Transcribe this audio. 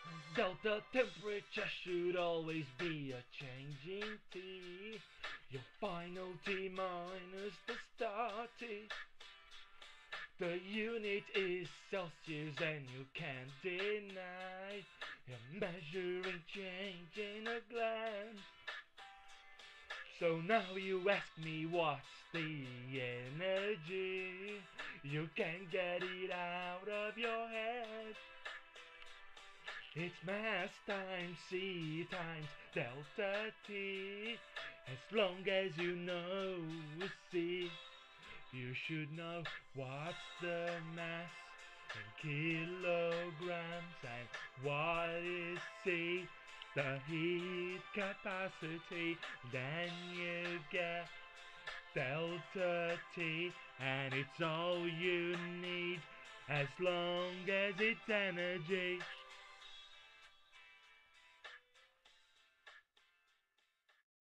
Delta temperature should always be a changing T. Your final T minus the start T. The unit is Celsius and you can't deny you're measuring change in a glance. So now you ask me what's the energy. You can't get it out of your head. It's mass times C times delta T. As long as you know C, you should know what's the mass in kilograms and what is C, the heat capacity. Then you get delta T, and it's all you need as long as it's energy.